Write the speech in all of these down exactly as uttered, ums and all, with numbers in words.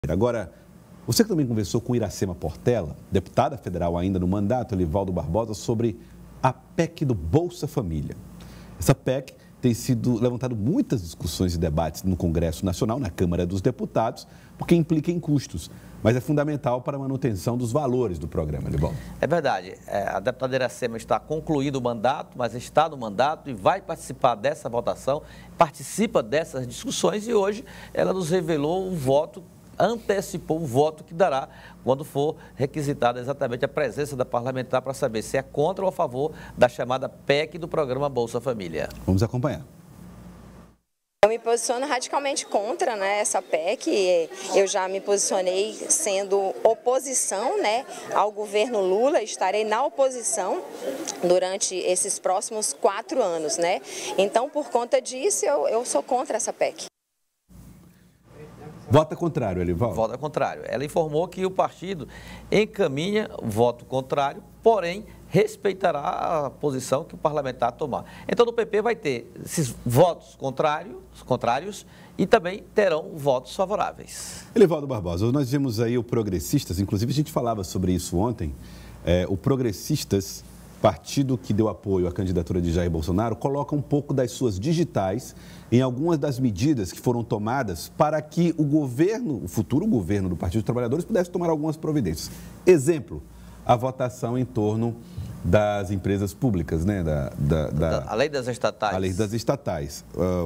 Agora, você que também conversou com Iracema Portela, deputada federal ainda no mandato, Elivaldo Barbosa, sobre a P E C do Bolsa Família. Essa P E C tem sido levantado muitas discussões e debates no Congresso Nacional, na Câmara dos Deputados, porque implica em custos, mas é fundamental para a manutenção dos valores do programa, Elivaldo. É verdade. É, a deputada Iracema está concluindo o mandato, mas está no mandato e vai participar dessa votação, participa dessas discussões e hoje ela nos revelou um voto, antecipou o voto que dará quando for requisitada exatamente a presença da parlamentar para saber se é contra ou a favor da chamada P E C do programa Bolsa Família. Vamos acompanhar. Eu me posiciono radicalmente contra, né, essa P E C. Eu já me posicionei sendo oposição, né, ao governo Lula, estarei na oposição durante esses próximos quatro anos. Né? Então, por conta disso, eu, eu sou contra essa P E C. Vota contrário, Elivaldo. Vota contrário. Ela informou que o partido encaminha voto contrário, porém respeitará a posição que o parlamentar tomar. Então, no P P vai ter esses votos contrários, contrários e também terão votos favoráveis. Elivaldo Barbosa, nós vimos aí o Progressistas, inclusive a gente falava sobre isso ontem, é, o Progressistas, partido que deu apoio à candidatura de Jair Bolsonaro, coloca um pouco das suas digitais em algumas das medidas que foram tomadas para que o governo, o futuro governo do Partido dos Trabalhadores pudesse tomar algumas providências. Exemplo, a votação em torno das empresas públicas, né? Da, da, da, a lei das estatais. A lei das estatais.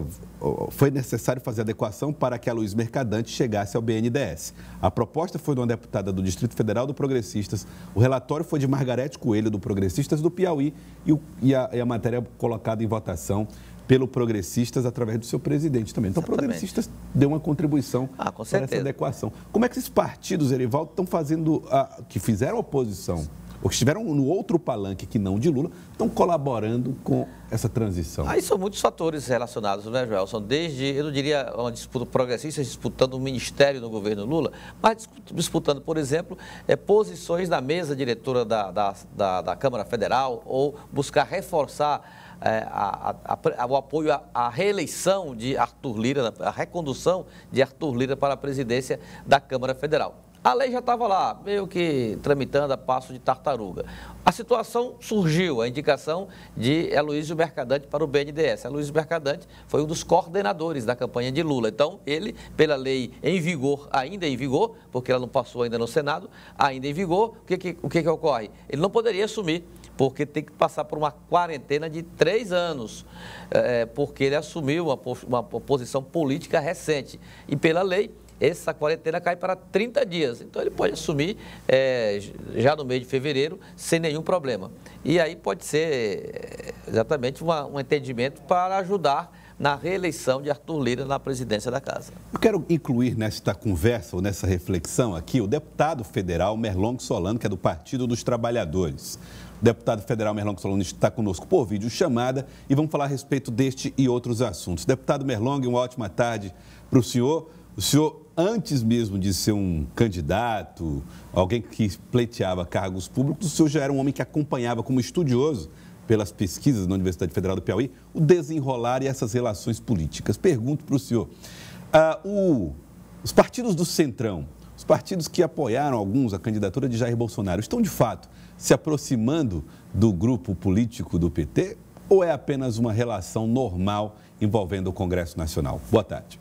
Uh, foi necessário fazer adequação para que a Luiz Mercadante chegasse ao B N D E S. A proposta foi de uma deputada do Distrito Federal do Progressistas, o relatório foi de Margarete Coelho, do Progressistas do Piauí, e, o, e, a, e a matéria colocada em votação pelo Progressistas através do seu presidente também. Então, o Progressistas deu uma contribuição ah, com para essa adequação. Como é que esses partidos, Elivaldo, estão fazendo, a, que fizeram oposição, ou que estiveram no outro palanque que não de Lula, estão colaborando com essa transição? Aí são muitos fatores relacionados, né, Joelson? Desde, eu não diria uma disputa progressista disputando o ministério no governo Lula, mas disputando, por exemplo, é, posições na mesa diretora da, da, da, da Câmara Federal ou buscar reforçar é, a, a, a, o apoio à, à reeleição de Arthur Lira, a recondução de Arthur Lira para a presidência da Câmara Federal. A lei já estava lá, meio que tramitando a passo de tartaruga. A situação surgiu, a indicação de Aloysio Mercadante para o B N D E S. Aloysio Mercadante foi um dos coordenadores da campanha de Lula. Então, ele, pela lei em vigor, ainda em vigor, porque ela não passou ainda no Senado, ainda em vigor, o que, que, o que, que ocorre? Ele não poderia assumir, porque tem que passar por uma quarentena de três anos, é, porque ele assumiu uma, uma posição política recente. E pela lei, essa quarentena cai para trinta dias, então ele pode assumir é, já no mês de fevereiro sem nenhum problema. E aí pode ser exatamente uma, um entendimento para ajudar na reeleição de Arthur Lira na presidência da Casa. Eu quero incluir nesta conversa ou nessa reflexão aqui o deputado federal Merlong Solano, que é do Partido dos Trabalhadores. O deputado federal Merlong Solano está conosco por vídeo chamada e vamos falar a respeito deste e outros assuntos. Deputado Merlong, uma ótima tarde para o senhor. O senhor, antes mesmo de ser um candidato, alguém que pleiteava cargos públicos, o senhor já era um homem que acompanhava como estudioso pelas pesquisas na Universidade Federal do Piauí o desenrolar e essas relações políticas. Pergunto para o senhor, ah, o, os partidos do Centrão, os partidos que apoiaram alguns a candidatura de Jair Bolsonaro, estão de fato se aproximando do grupo político do P T ou é apenas uma relação normal envolvendo o Congresso Nacional? Boa tarde.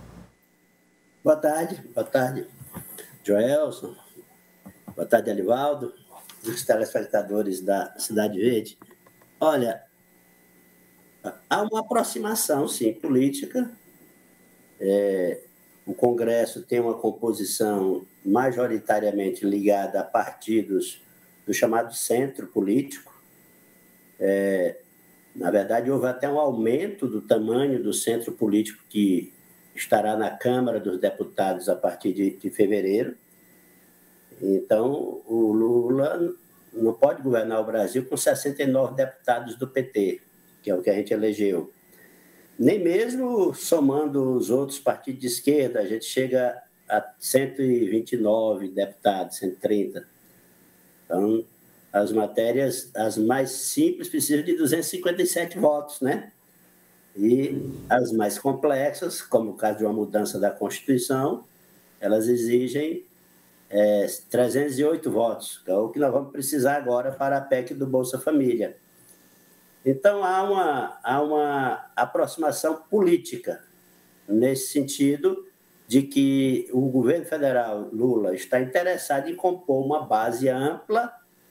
Boa tarde, boa tarde, Joelson, boa tarde, Elivaldo, os telespectadores da Cidade Verde. Olha, há uma aproximação, sim, política. É, o Congresso tem uma composição majoritariamente ligada a partidos do chamado centro político. É, na verdade, houve até um aumento do tamanho do centro político que estará na Câmara dos Deputados a partir de, de fevereiro. Então, o Lula não pode governar o Brasil com sessenta e nove deputados do P T, que é o que a gente elegeu. Nem mesmo somando os outros partidos de esquerda, a gente chega a cento e vinte e nove deputados, cento e trinta. Então, as matérias, as mais simples, precisam de duzentos e cinquenta e sete votos, né? E as mais complexas, como o caso de uma mudança da Constituição, elas exigem é, trezentos e oito votos, que é o que nós vamos precisar agora para a P E C do Bolsa Família. Então, há uma, há uma aproximação política nesse sentido de que o governo federal, Lula, está interessado em compor uma base ampla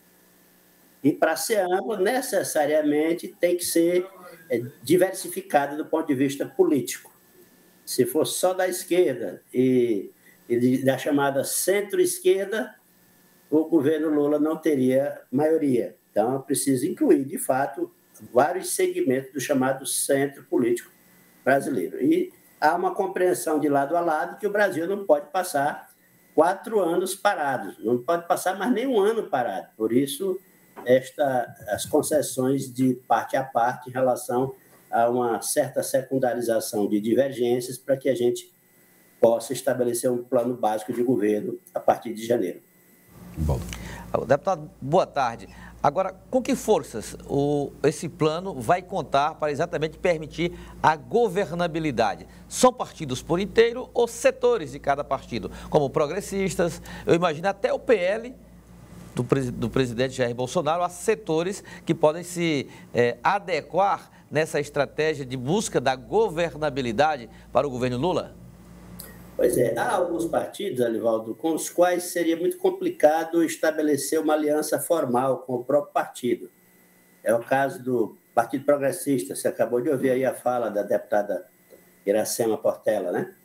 e, para ser ampla, necessariamente tem que ser diversificada do ponto de vista político. Se fosse só da esquerda e, e da chamada centro-esquerda, o governo Lula não teria maioria. Então, é preciso incluir, de fato, vários segmentos do chamado centro político brasileiro. E há uma compreensão de lado a lado que o Brasil não pode passar quatro anos parados, não pode passar mais nem um ano parado. Por isso, esta, as concessões de parte a parte em relação a uma certa secundarização de divergências para que a gente possa estabelecer um plano básico de governo a partir de janeiro. Bom. Deputado, boa tarde. Agora, com que forças o, esse plano vai contar para exatamente permitir a governabilidade? São partidos por inteiro ou setores de cada partido? Como progressistas, eu imagino até o P L do, do presidente Jair Bolsonaro, há setores que podem se é, adequar nessa estratégia de busca da governabilidade para o governo Lula? Pois é, há alguns partidos, Alivaldo, com os quais seria muito complicado estabelecer uma aliança formal com o próprio partido. É o caso do Partido Progressista, você acabou de ouvir aí a fala da deputada Iracema Portela, né?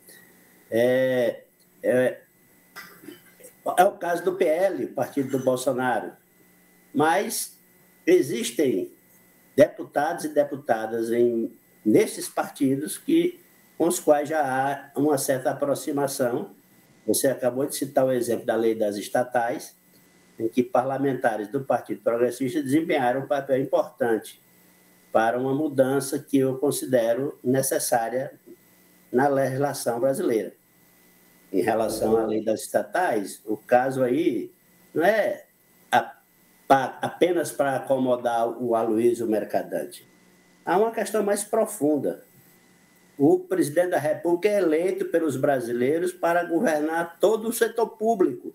É, é, é o caso do P L, o partido do Bolsonaro. Mas existem deputados e deputadas em, nesses partidos que... com os quais já há uma certa aproximação. Você acabou de citar o exemplo da lei das estatais, em que parlamentares do Partido Progressista desempenharam um papel importante para uma mudança que eu considero necessária na legislação brasileira. Em relação à lei das estatais, o caso aí não é apenas para acomodar o Aloysio Mercadante. Há uma questão mais profunda. O presidente da República é eleito pelos brasileiros para governar todo o setor público.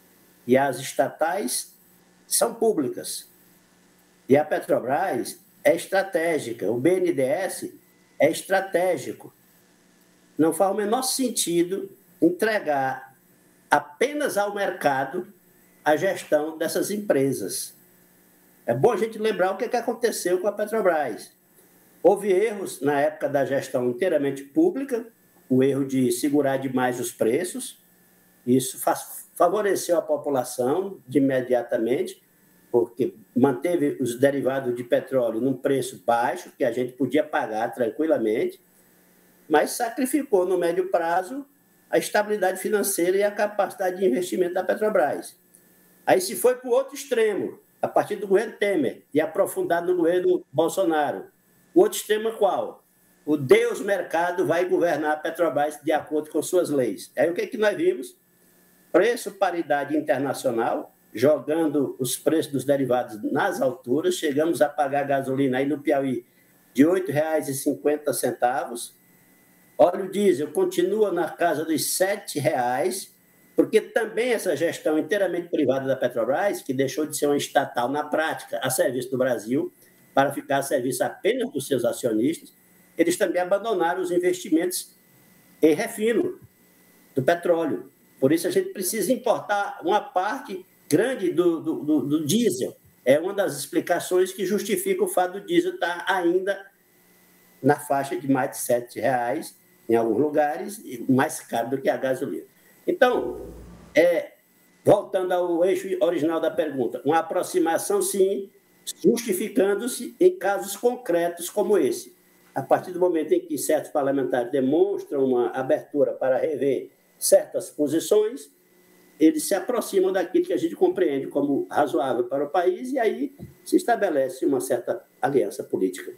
E as estatais são públicas. E a Petrobras é estratégica. O B N D E S é estratégico. Não faz o menor sentido entregar apenas ao mercado a gestão dessas empresas. É bom a gente lembrar o que aconteceu com a Petrobras. Houve erros na época da gestão inteiramente pública, o erro de segurar demais os preços. Isso favoreceu a população de imediatamente, porque manteve os derivados de petróleo num preço baixo, que a gente podia pagar tranquilamente, mas sacrificou no médio prazo a estabilidade financeira e a capacidade de investimento da Petrobras. Aí se foi para o outro extremo, a partir do governo Temer e aprofundado no governo Bolsonaro. O outro extremo é qual? O Deus mercado vai governar a Petrobras de acordo com suas leis. Aí o que, é que nós vimos? Preço paridade internacional, jogando os preços dos derivados nas alturas, chegamos a pagar gasolina aí no Piauí de oito reais e cinquenta centavos. Óleo diesel continua na casa dos sete reais, porque também essa gestão inteiramente privada da Petrobras, que deixou de ser uma estatal na prática a serviço do Brasil, para ficar a serviço apenas dos seus acionistas, eles também abandonaram os investimentos em refino do petróleo. Por isso, a gente precisa importar uma parte grande do, do, do, do diesel. É uma das explicações que justifica o fato do diesel estar ainda na faixa de mais de sete reais, em alguns lugares, e mais caro do que a gasolina. Então, é, voltando ao eixo original da pergunta, uma aproximação, sim, justificando-se em casos concretos como esse. A partir do momento em que certos parlamentares demonstram uma abertura para rever certas posições, eles se aproximam daquilo que a gente compreende como razoável para o país e aí se estabelece uma certa aliança política.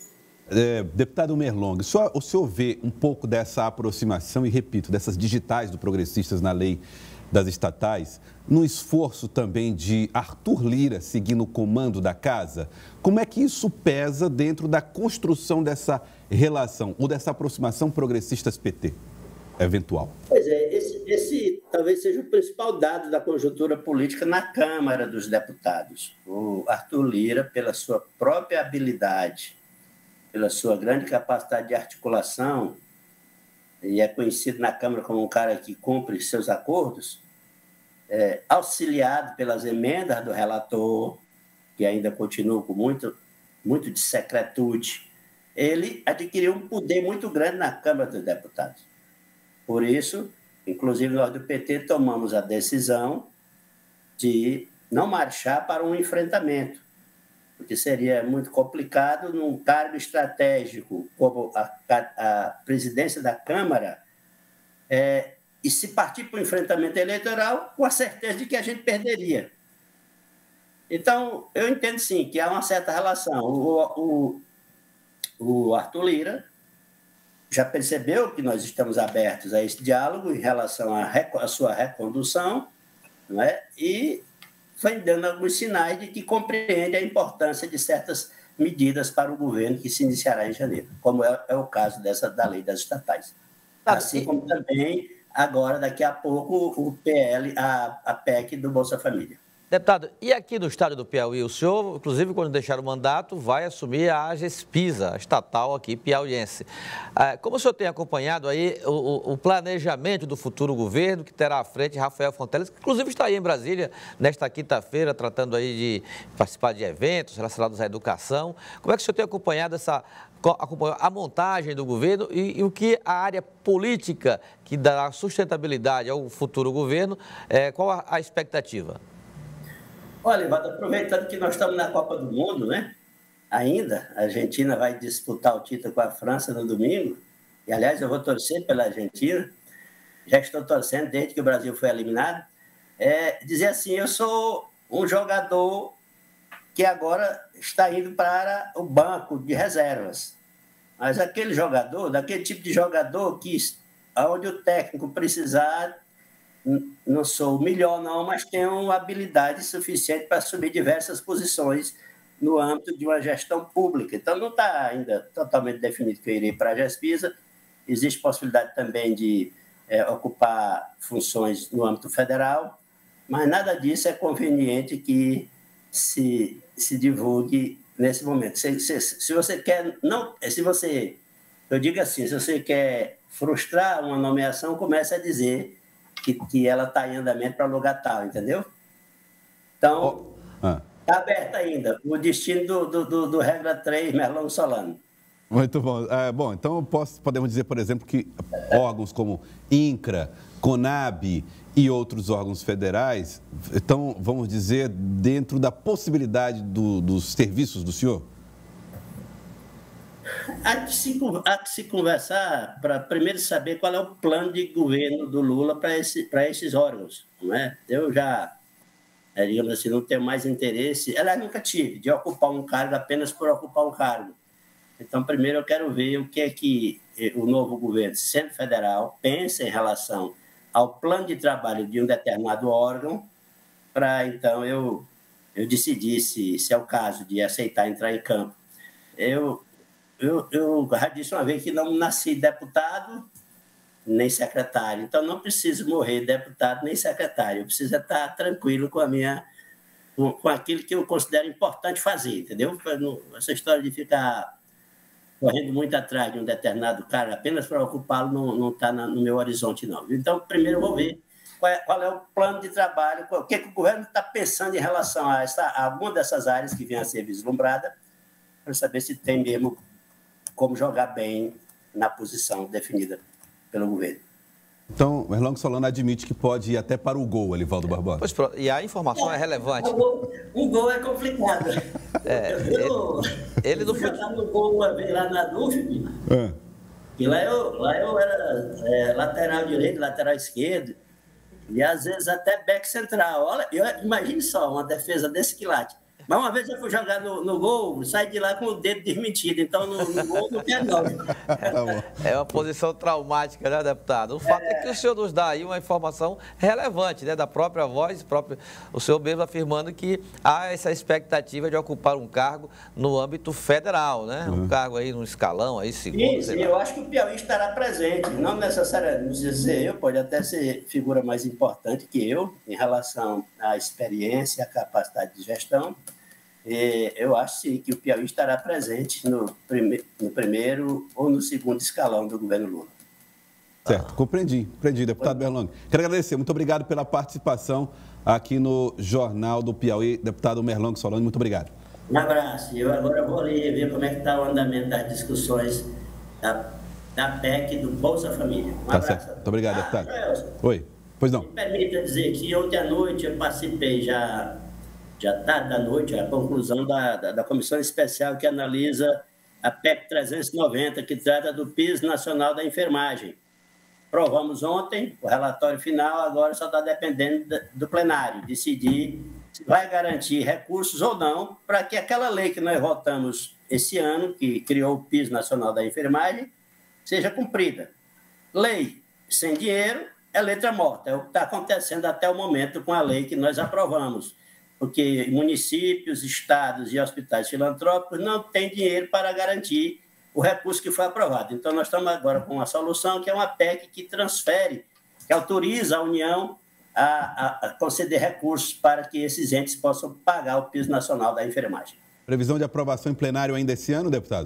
É, deputado Merlong, o senhor, o senhor vê um pouco dessa aproximação, e repito, dessas digitais do Progressistas na lei das estatais, no esforço também de Arthur Lira seguir no comando da casa? Como é que isso pesa dentro da construção dessa relação ou dessa aproximação progressistas-P T eventual? Pois é, esse, esse talvez seja o principal dado da conjuntura política na Câmara dos Deputados. O Arthur Lira, pela sua própria habilidade, pela sua grande capacidade de articulação, e é conhecido na Câmara como um cara que cumpre seus acordos, é, auxiliado pelas emendas do relator, que ainda continua com muito, muito de secretude, ele adquiriu um poder muito grande na Câmara dos Deputados. Por isso, inclusive nós do P T tomamos a decisão de não marchar para um enfrentamento, porque seria muito complicado num cargo estratégico como a, a, a presidência da Câmara é, e se partir para o enfrentamento eleitoral com a certeza de que a gente perderia. Então, eu entendo sim que há uma certa relação. O, o, o Arthur Lira já percebeu que nós estamos abertos a esse diálogo em relação à, à sua recondução, não é? E foi dando alguns sinais de que compreende a importância de certas medidas para o governo que se iniciará em janeiro, como é, é o caso dessa, da lei das estatais. Assim como também, agora, daqui a pouco, o P L, a, a P E C do Bolsa Família. Deputado, e aqui no estado do Piauí, o senhor, inclusive, quando deixar o mandato, vai assumir a AGESPISA, a estatal aqui piauiense. Como o senhor tem acompanhado aí o, o planejamento do futuro governo, que terá à frente Rafael Fonteles, que inclusive está aí em Brasília, nesta quinta-feira, tratando aí de participar de eventos relacionados à educação. Como é que o senhor tem acompanhado essa, acompanhou a montagem do governo e, e o que a área política que dará sustentabilidade ao futuro governo, é, qual a, a expectativa? Olha, Ivaldo, aproveitando que nós estamos na Copa do Mundo, né? Ainda, a Argentina vai disputar o título com a França no domingo. E, aliás, eu vou torcer pela Argentina. Já estou torcendo desde que o Brasil foi eliminado. É, dizer assim, eu sou um jogador que agora está indo para o banco de reservas. Mas aquele jogador, daquele tipo de jogador que, onde o técnico precisar... Não sou o melhor, não, mas tenho habilidade suficiente para assumir diversas posições no âmbito de uma gestão pública. Então, não está ainda totalmente definido que eu irei para a AGESPISA. Existe possibilidade também de é, ocupar funções no âmbito federal, mas nada disso é conveniente que se, se divulgue nesse momento. Se, se, se você quer... não, se você, eu digo assim, se você quer frustrar uma nomeação, comece a dizer... que, que ela está em andamento para lugar tal, entendeu? Então, está oh. ah. aberto ainda o destino do, do, do, do regra três, Merlong Solano. Muito bom. É, bom, então posso, podemos dizer, por exemplo, que órgãos como INCRA, CONAB e outros órgãos federais estão, vamos dizer, dentro da possibilidade do, dos serviços do senhor? Há que se, há que se conversar para primeiro saber qual é o plano de governo do Lula para esse, para esses órgãos. Não é? Eu já, digamos assim, não tenho mais interesse, ela nunca tive, de ocupar um cargo apenas por ocupar um cargo. Então, primeiro eu quero ver o que é que o novo governo, sendo federal, pensa em relação ao plano de trabalho de um determinado órgão, para então eu, eu decidir se, se é o caso de aceitar entrar em campo. Eu... Eu, eu já disse uma vez que não nasci deputado nem secretário, então não preciso morrer deputado nem secretário, eu preciso estar tranquilo com, a minha, com, com aquilo que eu considero importante fazer, entendeu? Essa história de ficar correndo muito atrás de um determinado cara apenas para ocupá-lo não está no meu horizonte, não. Então, primeiro eu vou ver qual é, qual é o plano de trabalho, o que, que o governo está pensando em relação a, essa, a alguma dessas áreas que vem a ser vislumbrada, para saber se tem mesmo como jogar bem na posição definida pelo governo. Então, o Merlong Solano admite que pode ir até para o gol, Alivaldo Barbosa. Pois, e a informação é, é relevante. Um gol, um gol é complicado. É, eu, ele, ele não foi no gol uma vez lá na D U F, é. E lá eu, lá eu era é, lateral direito, lateral esquerdo, e às vezes até back central. Olha, eu, imagine só, uma defesa desse quilate. Mas uma vez eu fui jogar no, no gol, saí de lá com o dedo desmentido, então no, no gol não quero não. Tá bom. É uma posição traumática, né, deputado? O fato é... é que o senhor nos dá aí uma informação relevante, né, da própria voz, próprio, o senhor mesmo afirmando que há essa expectativa de ocupar um cargo no âmbito federal, né? Um uhum. cargo aí no escalão, aí segundo. Isso, eu acho que o Piauí estará presente, não necessariamente dizer eu, pode até ser figura mais importante que eu, em relação à experiência, à capacidade de gestão. E eu acho sim que o Piauí estará presente no, prime no primeiro ou no segundo escalão do governo Lula. Certo, compreendi, compreendi, deputado Berlong. Quero agradecer, muito obrigado pela participação aqui no Jornal do Piauí, deputado Merlong Solano, muito obrigado. Um abraço, eu agora vou ali ver como é que está o andamento das discussões da, da P E C do Bolsa Família. Um tá abraço. Certo. Muito obrigado, ah, deputado. Joelson, Oi, pois não. Me permita dizer que ontem à noite eu participei já... já tarde da noite, a conclusão da, da, da comissão especial que analisa a P E C trezentos e noventa, que trata do piso nacional da enfermagem. Provamos ontem o relatório final, agora só está dependendo do plenário decidir se vai garantir recursos ou não para que aquela lei que nós votamos esse ano, que criou o piso nacional da enfermagem, seja cumprida. Lei sem dinheiro é letra morta, é o que está acontecendo até o momento com a lei que nós aprovamos, porque municípios, estados e hospitais filantrópicos não têm dinheiro para garantir o recurso que foi aprovado. Então, nós estamos agora com uma solução que é uma P E C que transfere, que autoriza a União a, a, a conceder recursos para que esses entes possam pagar o piso nacional da enfermagem. Previsão de aprovação em plenário ainda esse ano, deputado?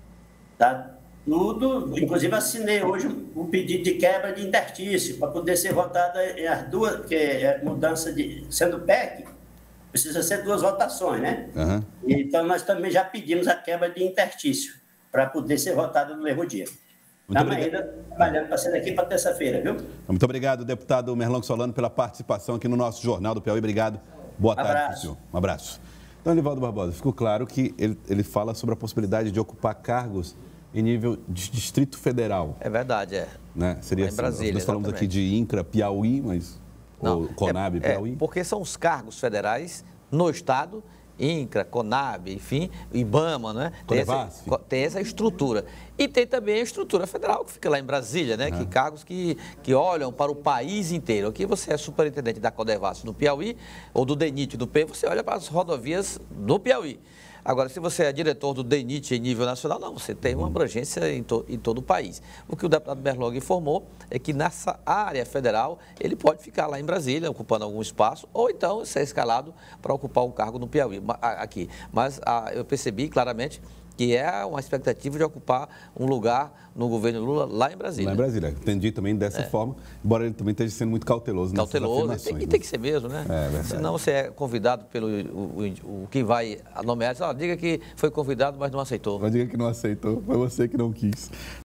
Tá tudo, inclusive assinei hoje um pedido de quebra de interstício para poder ser votada em as duas, que é mudança de, sendo P E C, precisa ser duas votações, né? Uhum. Então, nós também já pedimos a quebra de interstício para poder ser votado no mesmo dia. Estamos ainda trabalhando para ser daqui para terça-feira, viu? Muito obrigado, deputado Merlong Solano, pela participação aqui no nosso Jornal do Piauí. Obrigado. Boa tarde para o senhor. Um abraço. Então, Anivaldo Barbosa, ficou claro que ele, ele fala sobre a possibilidade de ocupar cargos em nível de Distrito Federal. É verdade, é. Né? Seria em Brasília, nós falamos exatamente. aqui de INCRA, Piauí, mas... Não, ou CONAB, é, Piauí? É, porque são os cargos federais no Estado, INCRA, CONAB, enfim, IBAMA, né? Tem essa, tem essa estrutura. E tem também a estrutura federal, que fica lá em Brasília, né? Uhum. Que cargos que, que olham para o país inteiro. Aqui você é superintendente da Codevasf no Piauí, ou do DENIT do P, você olha para as rodovias do Piauí. Agora, se você é diretor do DENIT em nível nacional, não, você tem uma abrangência em, to, em todo o país. O que o deputado Merlong informou é que nessa área federal, ele pode ficar lá em Brasília, ocupando algum espaço, ou então ser escalado para ocupar um cargo no Piauí, aqui. Mas a, eu percebi claramente que é uma expectativa de ocupar um lugar no governo Lula lá em Brasília. Lá em Brasília. Entendi também dessa é. forma, embora ele também esteja sendo muito cauteloso nessas Cauteloso, afirmações. Tem, né? tem que ser mesmo, né? É verdade. Senão você é convidado pelo o, o, o que vai nomear, diz, oh, diga que foi convidado, mas não aceitou. Mas diga que não aceitou, foi você que não quis.